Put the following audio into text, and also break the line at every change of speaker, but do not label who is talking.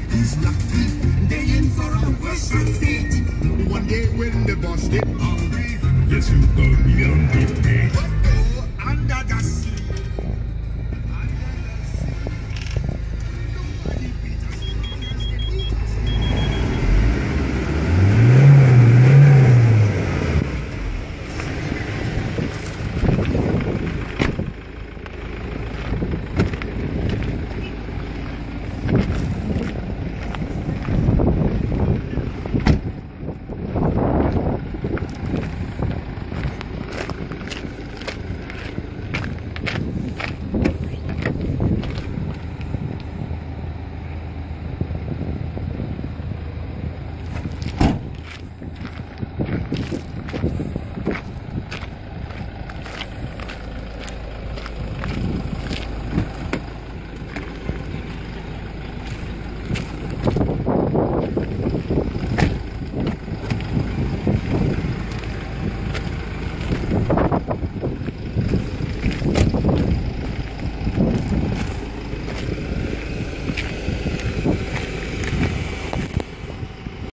He's lucky, they in for a worse fate. One day when the boss get hungry, yes, you go beyond the pay.